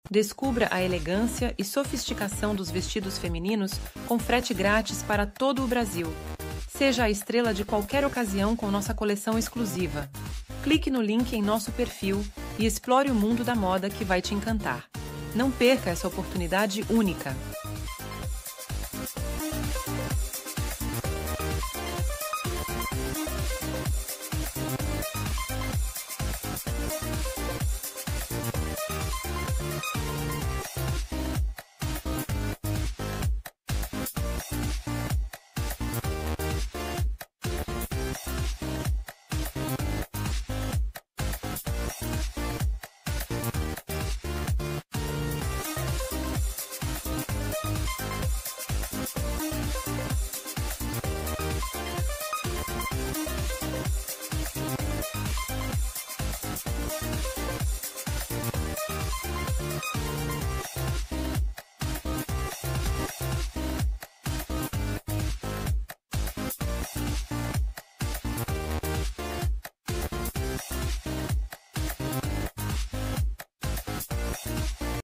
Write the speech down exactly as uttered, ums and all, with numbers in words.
Descubra a elegância e sofisticação dos vestidos femininos com frete grátis para todo o Brasil. Seja a estrela de qualquer ocasião com nossa coleção exclusiva. Clique no link em nosso perfil e explore o mundo da moda que vai te encantar. Não perca essa oportunidade única!